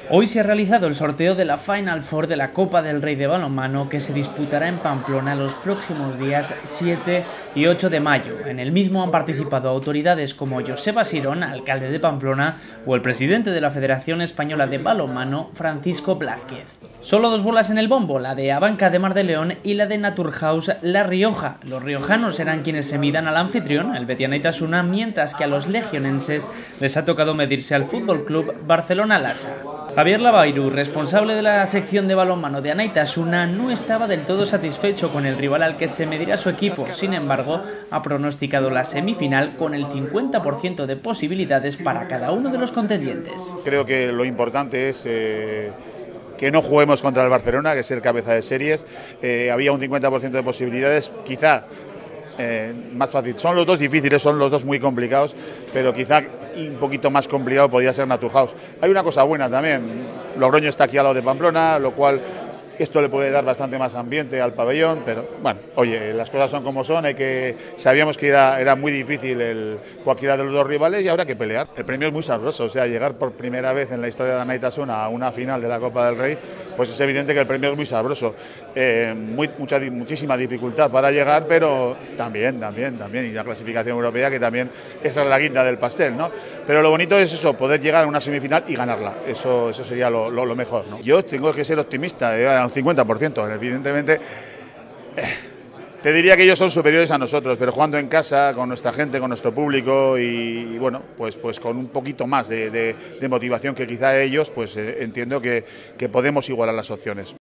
Hoy se ha realizado el sorteo de la Final Four de la Copa del Rey de balonmano, que se disputará en Pamplona los próximos días 7 y 8 de mayo. En el mismo han participado autoridades como Joseba Sirón, alcalde de Pamplona, o el presidente de la Federación Española de Balonmano, Francisco Blázquez. Solo dos bolas en el bombo, la de Abanca de Mar de León y la de Naturhaus La Rioja. Los riojanos serán quienes se midan al anfitrión, el Betis Anaitasuna, mientras que a los legionenses les ha tocado medirse al Fútbol Club Barcelona Lassa. Javier Lavairu, responsable de la sección de balonmano de Anaitasuna, no estaba del todo satisfecho con el rival al que se medirá su equipo. Sin embargo, ha pronosticado la semifinal con el 50% de posibilidades para cada uno de los contendientes. Creo que lo importante es que no juguemos contra el Barcelona, que es el cabeza de series. Había un 50% de posibilidades, quizá más fácil. Son los dos difíciles, son los dos muy complicados, pero quizá un poquito más complicado podría ser Naturhaus. Hay una cosa buena también, Logroño está aquí al lado de Pamplona, lo cual esto le puede dar bastante más ambiente al pabellón, pero bueno, oye, las cosas son como son, sabíamos que era muy difícil cualquiera de los dos rivales y habrá que pelear. El premio es muy sabroso, o sea, llegar por primera vez en la historia de Anaitasuna a una final de la Copa del Rey, pues es evidente que el premio es muy sabroso. Muchísima dificultad para llegar, pero también, y la clasificación europea, que también esa es la guinda del pastel, ¿no? Pero lo bonito es eso, poder llegar a una semifinal y ganarla, eso sería lo mejor, ¿no? Yo tengo que ser optimista, un 50%, evidentemente. Te diría que ellos son superiores a nosotros, pero jugando en casa, con nuestra gente, con nuestro público y bueno, pues con un poquito más de motivación que quizá ellos, pues entiendo que podemos igualar las opciones.